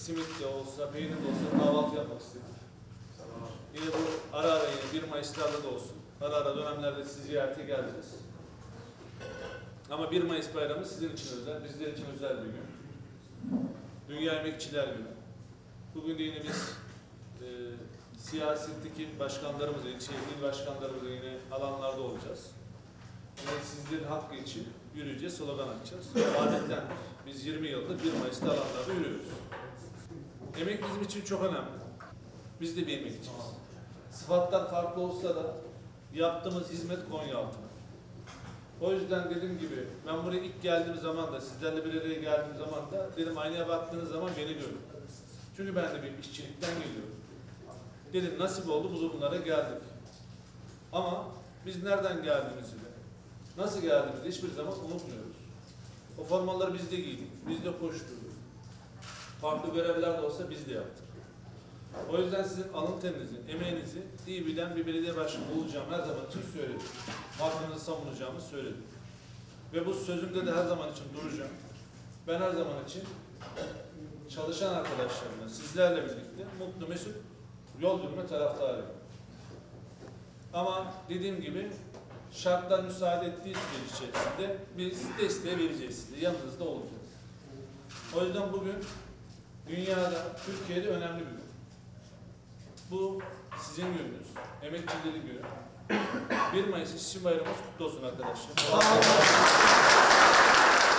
simit de olsa, peynir de olsa kahvaltı yapmak istedik. Yine bu ara ara yine 1 Mayıs'larda da olsun. Ara ara dönemlerde sizi ziyarete geleceğiz. Ama 1 Mayıs bayramı sizin için özel, bizler için özel bir gün. Dünya Emekçiler Günü. Bugün de yine biz siyasetteki başkanlarımızla, il başkanlarımızla yine alanlarda olacağız. Yine sizlerin hakkı için yürüyeceğiz, slogan atacağız. Adetten biz 20 yıldır 1 Mayıs'ta alanlarda yürüyoruz. Emek bizim için çok önemli. Biz de bir emekçiyiz. Sıfatlar farklı olsa da yaptığımız hizmet Konya altına. O yüzden dediğim gibi ben buraya ilk geldiğim zaman da sizlerle bir araya geldiğim zaman da dedim aynaya baktığınız zaman beni görün. Çünkü ben de bir işçilikten geliyorum. Dedim nasip oldu bunlara geldik. Ama biz nereden geldiğimizi de nasıl geldiğimizi hiçbir zaman unutmuyoruz. O formaları biz de giydik, biz de koşturduk. Farklı görevler de olsa biz de yaptık. O yüzden sizin alın terinizi, emeğinizi iyi bilen bir belediye başkanı olacağım her zaman için söyledim. Hakkınızı savunacağımı söyledim. Ve bu sözümde de her zaman için duracağım. Ben her zaman için çalışan arkadaşlarımla, sizlerle birlikte mutlu mesut yol yürüme taraftarıyım. Ama dediğim gibi şartlar müsaade ettiği süreç içerisinde biz desteği vereceğiz size, yanınızda olacağız. O yüzden bugün dünyada, Türkiye'de önemli bir gün. Bu sizin gününüz, emekçilerin günü. 1 Mayıs İşçi Bayramımız kutlu olsun arkadaşlar.